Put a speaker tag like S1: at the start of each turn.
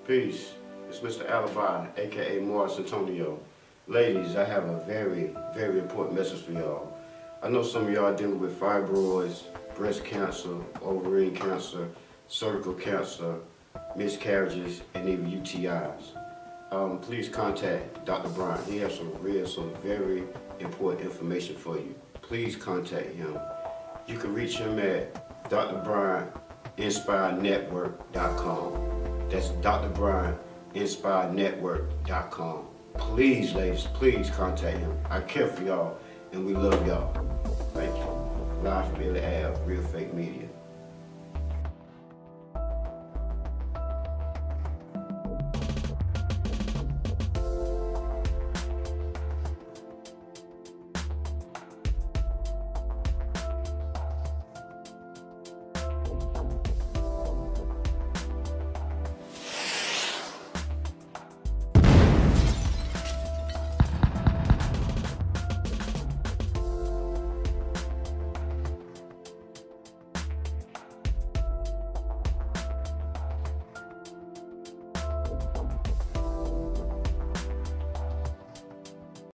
S1: Peace. It's Mr. Alibi, aka Morris Antonio. Ladies, I have a very, very important message for y'all. I know some of y'all are dealing with fibroids, breast cancer, ovarian cancer, cervical cancer, miscarriages, and even UTIs. Please contact Dr. Brian. He has some very important information for you. Please contact him. You can reach him at drbrieninspirednetwork.com. That's drbrieninspirednetwork.com. Please, ladies, please contact him. I care for y'all, and we love y'all. Thank you. Live from Illy Ave, Real Fake Media.